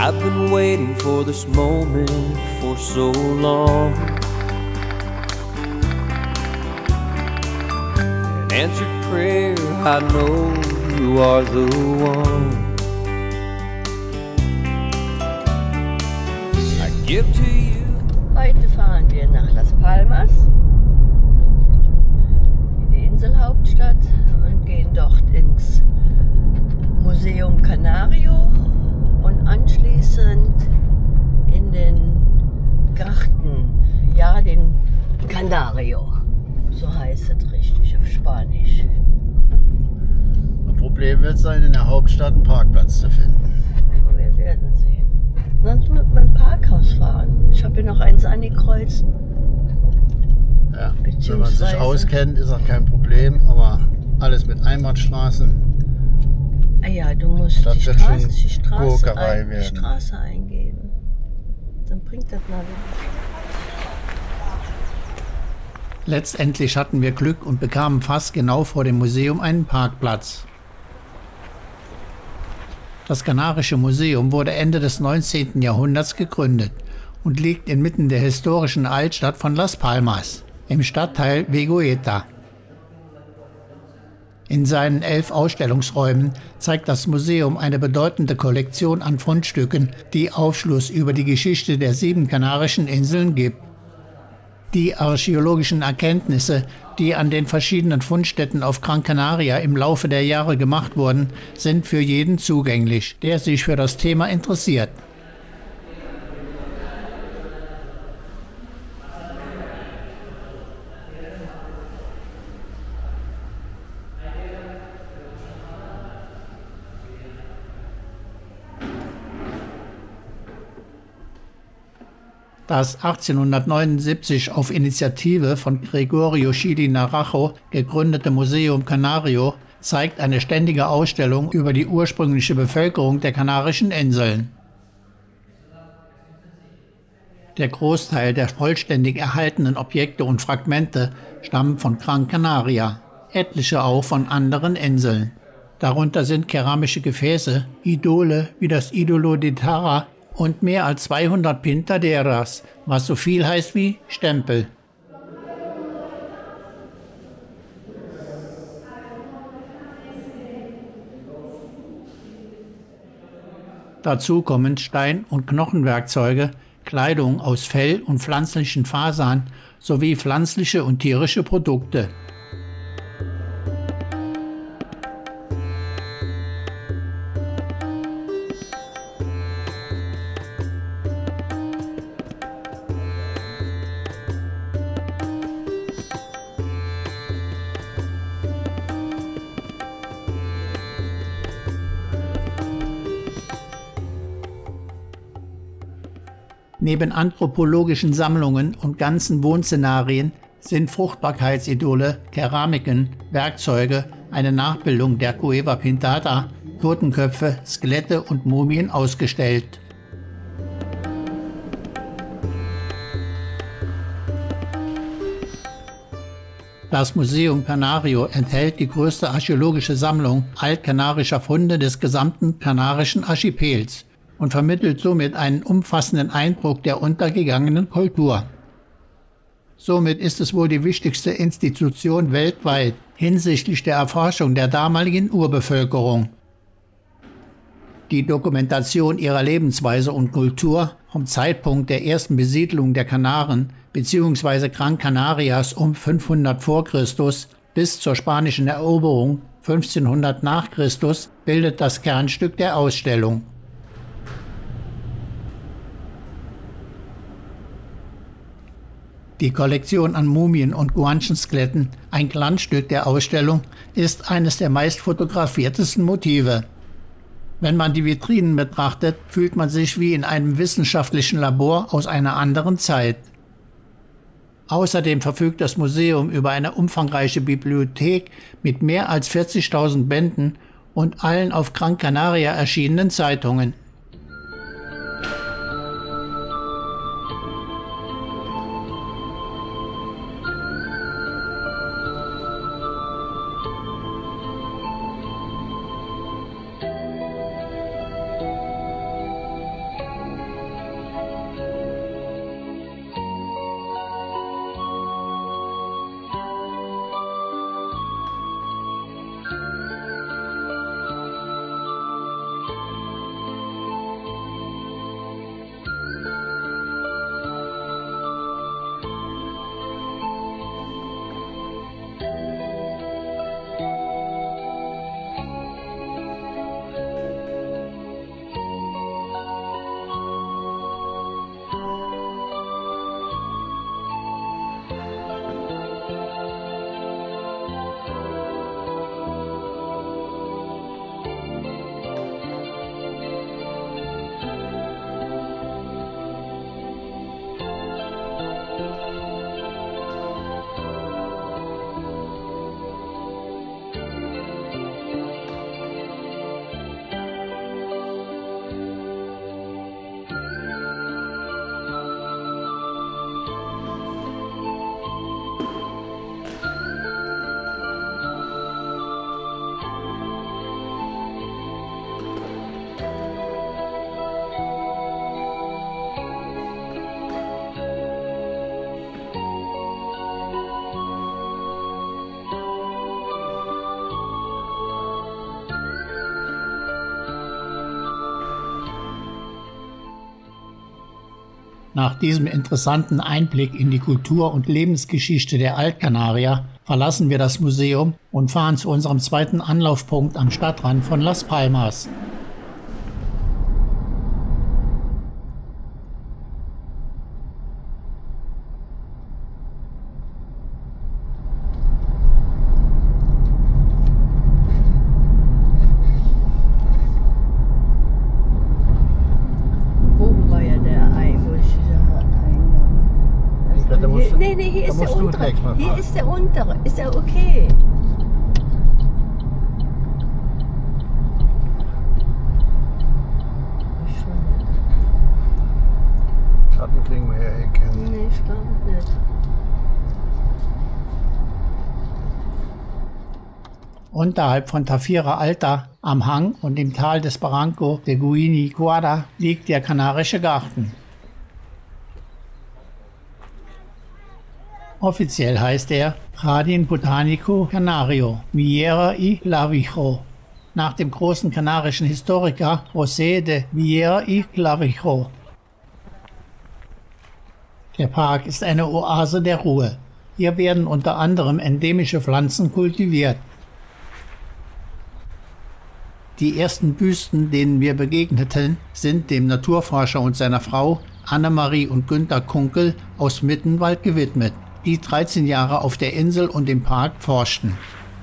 I've been waiting for this moment for so long. An answered prayer, I know you are the one. I give to you. Heute fahren wir nach Las Palmas, in die Inselhauptstadt, und gehen dort ins Museum Canario und anschließend in den Garten, ja, den Canario, so heißt es richtig auf Spanisch. Ein Problem wird sein, in der Hauptstadt einen Parkplatz zu finden. Wir werden sehen. Sonst mit meinem Parkhaus fahren. Ich habe hier noch eins angekreuzt. Ja, wenn man sich auskennt, ist auch kein Problem, aber alles mit Einbahnstraßen. Ah ja, du musst die Straße eingeben. Dann bringt das mal wieder. Letztendlich hatten wir Glück und bekamen fast genau vor dem Museum einen Parkplatz. Das Kanarische Museum wurde Ende des 19. Jahrhunderts gegründet und liegt inmitten der historischen Altstadt von Las Palmas, im Stadtteil Vegoeta. In seinen 11 Ausstellungsräumen zeigt das Museum eine bedeutende Kollektion an Fundstücken, die Aufschluss über die Geschichte der 7 kanarischen Inseln gibt. Die archäologischen Erkenntnisse, die an den verschiedenen Fundstätten auf Gran Canaria im Laufe der Jahre gemacht wurden, sind für jeden zugänglich, der sich für das Thema interessiert. Das 1879 auf Initiative von Gregorio Chili Naranjo gegründete Museum Canario zeigt eine ständige Ausstellung über die ursprüngliche Bevölkerung der Kanarischen Inseln. Der Großteil der vollständig erhaltenen Objekte und Fragmente stammen von Gran Canaria, etliche auch von anderen Inseln. Darunter sind keramische Gefäße, Idole wie das Idolo de Tara und mehr als 200 Pintaderas, was so viel heißt wie Stempel. Dazu kommen Stein- und Knochenwerkzeuge, Kleidung aus Fell und pflanzlichen Fasern sowie pflanzliche und tierische Produkte. Neben anthropologischen Sammlungen und ganzen Wohnszenarien sind Fruchtbarkeitsidole, Keramiken, Werkzeuge, eine Nachbildung der Cueva Pintada, Totenköpfe, Skelette und Mumien ausgestellt. Das Museum Canario enthält die größte archäologische Sammlung altkanarischer Funde des gesamten kanarischen Archipels und vermittelt somit einen umfassenden Eindruck der untergegangenen Kultur. Somit ist es wohl die wichtigste Institution weltweit hinsichtlich der Erforschung der damaligen Urbevölkerung. Die Dokumentation ihrer Lebensweise und Kultur vom Zeitpunkt der ersten Besiedlung der Kanaren bzw. Gran Canarias um 500 vor Christus bis zur spanischen Eroberung 1500 nach Christus bildet das Kernstück der Ausstellung. Die Kollektion an Mumien und Guanchen-Skeletten, ein Glanzstück der Ausstellung, ist eines der meist fotografiertesten Motive. Wenn man die Vitrinen betrachtet, fühlt man sich wie in einem wissenschaftlichen Labor aus einer anderen Zeit. Außerdem verfügt das Museum über eine umfangreiche Bibliothek mit mehr als 40.000 Bänden und allen auf Gran Canaria erschienenen Zeitungen. Nach diesem interessanten Einblick in die Kultur und Lebensgeschichte der Altkanarier verlassen wir das Museum und fahren zu unserem zweiten Anlaufpunkt am Stadtrand von Las Palmas. Nee, hier ist der untere. Hier ist der untere. Ist ja okay. Schatten kriegen wir ja kennen. Nee, ich glaube nicht. Unterhalb von Tafira Alta, am Hang und im Tal des Barranco de Guiniquara, liegt der Kanarische Garten. Offiziell heißt er Jardín Botánico Canario, Vieira y Clavijo, nach dem großen kanarischen Historiker José de Vieira y Clavijo. Der Park ist eine Oase der Ruhe. Hier werden unter anderem endemische Pflanzen kultiviert. Die ersten Büsten, denen wir begegneten, sind dem Naturforscher und seiner Frau Annemarie und Günter Kunkel aus Mittenwald gewidmet, die 13 Jahre auf der Insel und im Park forschten.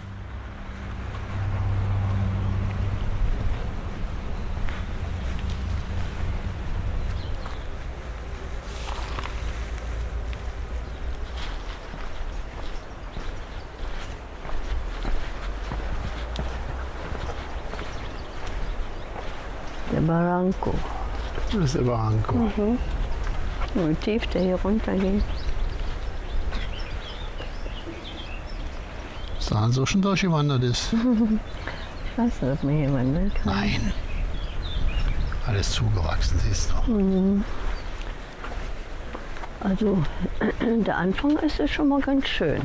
Der Barranco. Das ist der Barranco. Mhm. Wie tief der hier runter geht. Sahen so schon durchgewandert ist. Ich weiß nicht, ob man hier wandern kann. Nein. Alles zugewachsen, siehst du. Mhm. Also, der Anfang ist es schon mal ganz schön.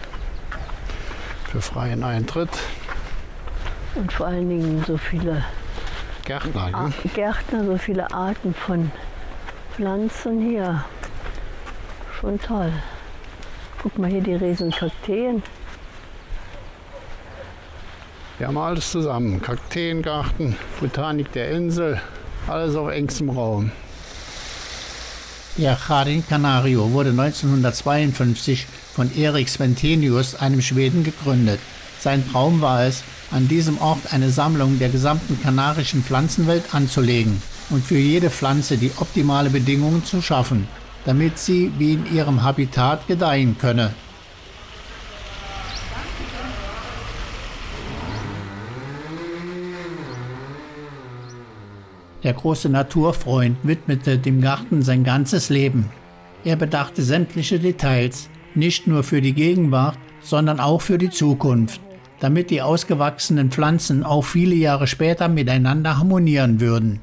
Für freien Eintritt. Und vor allen Dingen so viele Gärtner, Gärtner, so viele Arten von Pflanzen hier. Schon toll. Guck mal hier die riesen Kakteen. Wir haben alles zusammen. Kakteengarten, Botanik der Insel, alles auf engstem Raum. Der Jardín Canario wurde 1952 von Erik Sventenius, einem Schweden, gegründet. Sein Traum war es, an diesem Ort eine Sammlung der gesamten kanarischen Pflanzenwelt anzulegen und für jede Pflanze die optimale Bedingungen zu schaffen, damit sie wie in ihrem Habitat gedeihen könne. Der große Naturfreund widmete dem Garten sein ganzes Leben. Er bedachte sämtliche Details, nicht nur für die Gegenwart, sondern auch für die Zukunft, damit die ausgewachsenen Pflanzen auch viele Jahre später miteinander harmonieren würden.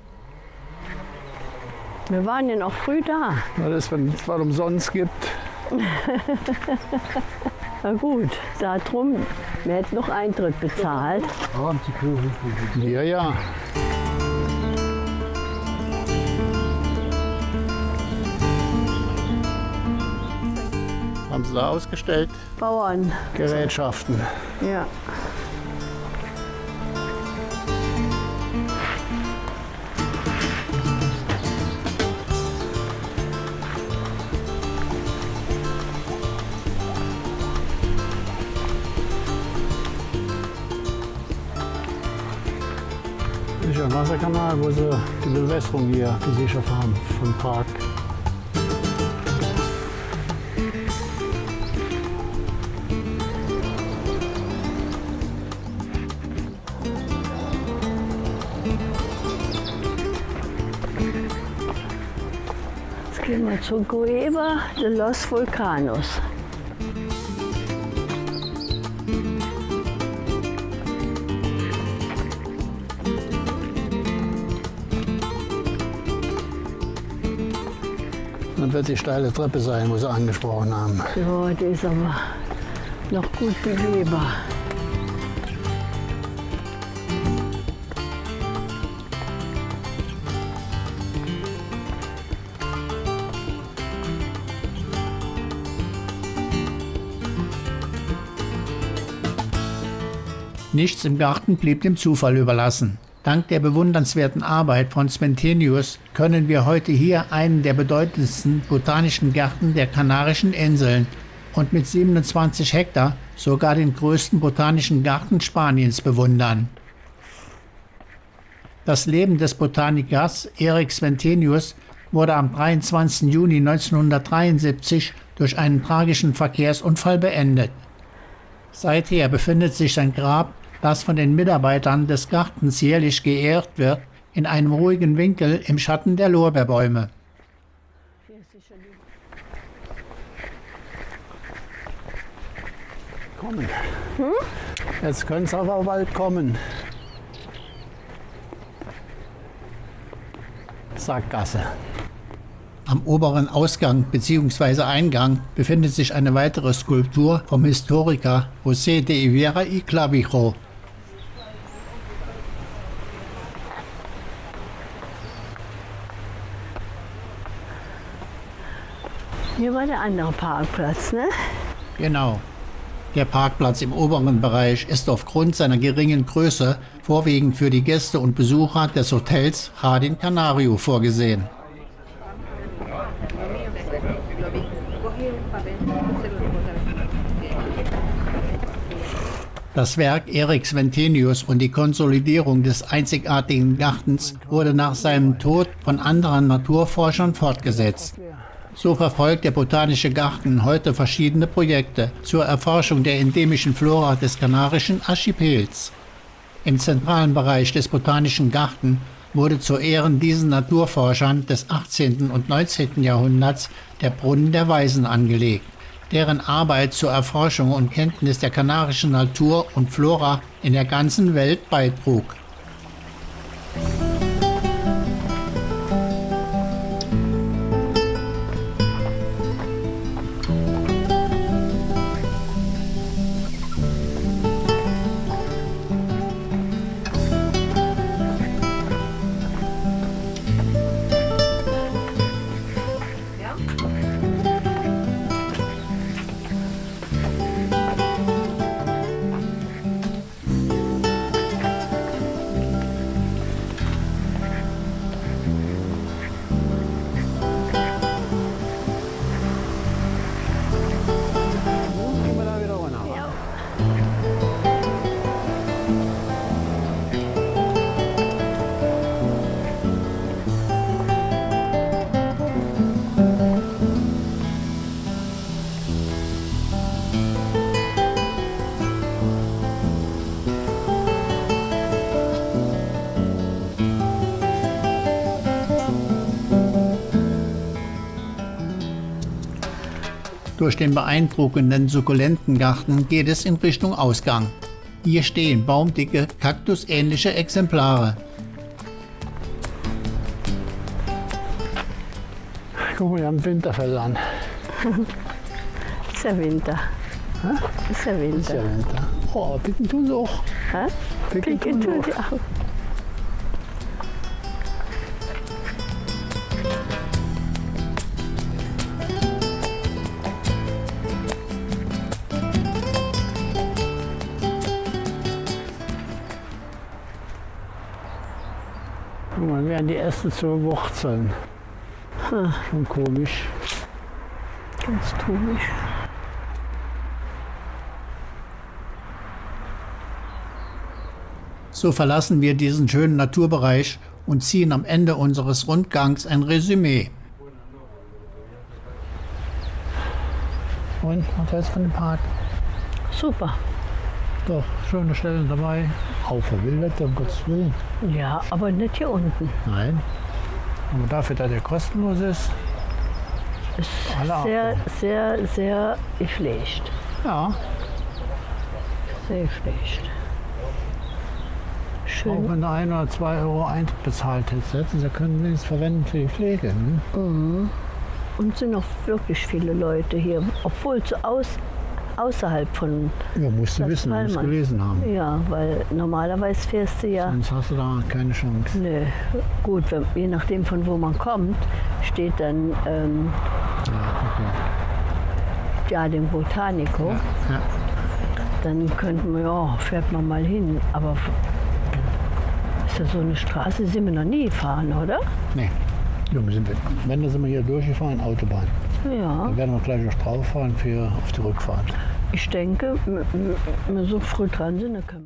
Wir waren ja noch früh da. Weil es was umsonst gibt. Na gut, darum, wir hätten noch Eintritt bezahlt. Ja, ja. Haben sie da ausgestellt? Bauern. Gerätschaften. Ja. Das ist ein Wasserkanal, wo sie die Bewässerung hier gesichert haben vom Park. Jetzt gehen wir zur Cueva de los Vulcanos. Das wird die steile Treppe sein, wo sie angesprochen haben. Ja, die ist aber noch gut begehbar. Nichts im Garten blieb dem Zufall überlassen. Dank der bewundernswerten Arbeit von Sventenius können wir heute hier einen der bedeutendsten botanischen Gärten der Kanarischen Inseln und mit 27 Hektar sogar den größten botanischen Garten Spaniens bewundern. Das Leben des Botanikers Erik Sventenius wurde am 23. Juni 1973 durch einen tragischen Verkehrsunfall beendet. Seither befindet sich sein Grab, das von den Mitarbeitern des Gartens jährlich geehrt wird, in einem ruhigen Winkel im Schatten der Lorbeerbäume. Kommen. Jetzt können es aber bald kommen. Sackgasse. Am oberen Ausgang bzw. Eingang befindet sich eine weitere Skulptur vom Historiker José de Ivera y Clavijo. Hier war der andere Parkplatz, ne? Genau. Der Parkplatz im oberen Bereich ist aufgrund seiner geringen Größe vorwiegend für die Gäste und Besucher des Hotels Jardín Canario vorgesehen. Das Werk Erik Sventenius und die Konsolidierung des einzigartigen Gartens wurde nach seinem Tod von anderen Naturforschern fortgesetzt. So verfolgt der Botanische Garten heute verschiedene Projekte zur Erforschung der endemischen Flora des Kanarischen Archipels. Im zentralen Bereich des Botanischen Garten wurde zu Ehren diesen Naturforschern des 18. und 19. Jahrhunderts der Brunnen der Weisen angelegt, deren Arbeit zur Erforschung und Kenntnis der kanarischen Natur und Flora in der ganzen Welt beitrug. Durch den beeindruckenden Sukkulentengarten geht es in Richtung Ausgang. Hier stehen baumdicke, kaktusähnliche Exemplare. Guck mal, wir haben Winterfell an. Ist ja Winter. Hä? Ist ja Winter. Ist ja Winter. Oh, picken tun sie auch. Hä? Picken tun sie auch. Guck mal, werden die ersten zu Wurzeln. Schon komisch. Ganz komisch. So verlassen wir diesen schönen Naturbereich und ziehen am Ende unseres Rundgangs ein Resümee. Und was hältst du von dem Park? Super. Doch, schöne Stellen dabei. Auch verwildert, um Gottes Willen. Ja, aber nicht hier unten. Nein. Aber dafür, dass der kostenlos ist, Ist alle sehr, Achtung. sehr, sehr gepflegt. Ja, Sehr gepflegt. auch Schön. wenn du 1 oder 2 Euro Eintritt bezahlt hättest, sie können wenigstens verwenden für die Pflege. Ne? Und sind noch wirklich viele Leute hier, obwohl zu außerhalb von Ja, musst du Das wissen, musst du Wallmann. gelesen haben. Ja, weil normalerweise fährst du ja. Sonst hast du da keine Chance. Nö, gut, je nachdem von wo man kommt, steht dann Ja, okay. Jardín Botánico. Ja. dann könnten wir, ja, fährt man mal hin. Aber ist ja so eine Straße, sind wir noch nie gefahren, oder? Nee. Ja, wenn, dann sind wir hier durchgefahren, Autobahn. Ja. Dann werden wir gleich noch drauf fahren auf die Rückfahrt. Ich denke, wenn wir so früh dran sind, dann können wir.